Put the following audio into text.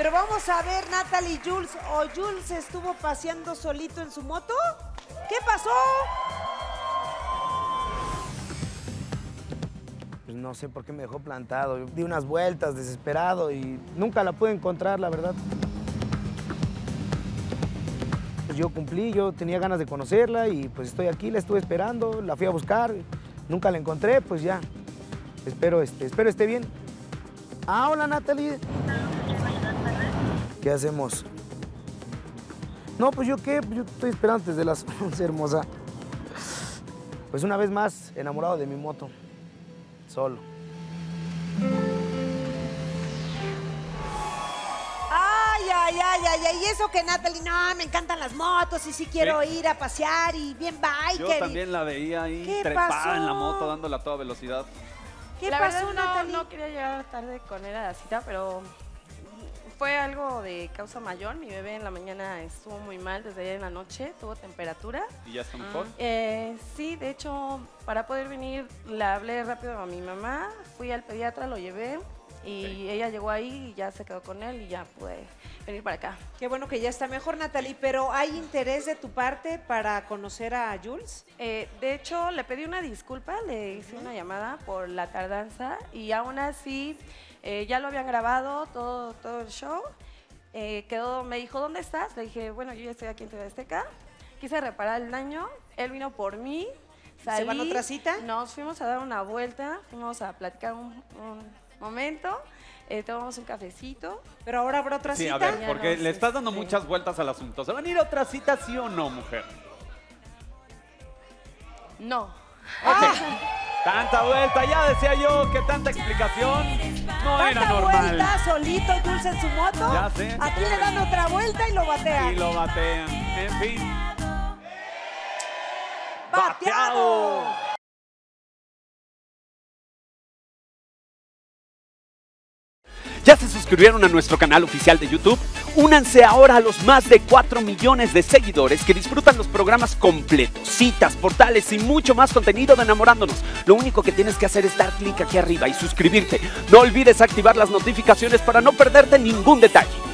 Pero vamos a ver, Natalie, Jules. ¿O Jules estuvo paseando solito en su moto? ¿Qué pasó? Pues no sé por qué me dejó plantado. Yo di unas vueltas desesperado y nunca la pude encontrar, la verdad. Pues yo cumplí, yo tenía ganas de conocerla y pues estoy aquí, la estuve esperando, la fui a buscar, nunca la encontré, pues ya. Espero esté bien. Ah, hola Natalie. ¿Qué hacemos? No, pues yo qué, yo estoy esperando desde las 11, hermosa. Pues una vez más, enamorado de mi moto. Solo. Ay, y eso que Natalie, no, me encantan las motos y sí quiero ir a pasear y bien biker. Yo también la veía ahí trepada en la moto, dándola a toda velocidad. ¿Qué la pasó, verdad, Natalie? No quería llegar tarde con él a la cita, pero fue algo de causa mayor. Mi bebé en la mañana estuvo muy mal desde ayer en la noche, tuvo temperatura. ¿Y ya está mejor? Sí, de hecho, para poder venir, le hablé rápido a mi mamá, fui al pediatra, lo llevé y ella llegó ahí y ya se quedó con él y ya pude venir para acá. Qué bueno que ya está mejor, Natalie, pero ¿hay interés de tu parte para conocer a Jules? De hecho, le pedí una disculpa, le hice una llamada por la tardanza y aún así ya lo habían grabado todo el show. Me dijo, ¿dónde estás? Le dije, bueno, yo ya estoy aquí en TV Azteca. Quise reparar el daño, él vino por mí. Salí, ¿Se van a otra cita? Nos fuimos a dar una vuelta, fuimos a platicar un momento, tomamos un cafecito. ¿Pero ahora habrá otra Sí, cita? a ver, porque no, le estás dando sí. muchas vueltas al asunto. ¿Se van a ir a otra cita, sí o no, mujer? No. Ok. Tanta vuelta, ya decía yo que tanta explicación no era ¿Tanta normal. vuelta solito Jules en su moto? Ya sé. Aquí le dan otra vuelta y lo batean. Y lo batean. En fin. ¡Bateado! ¿Ya se suscribieron a nuestro canal oficial de YouTube? Únanse ahora a los más de 4 millones de seguidores que disfrutan los programas completos, citas, portales y mucho más contenido de Enamorándonos. Lo único que tienes que hacer es dar clic aquí arriba y suscribirte. No olvides activar las notificaciones para no perderte ningún detalle.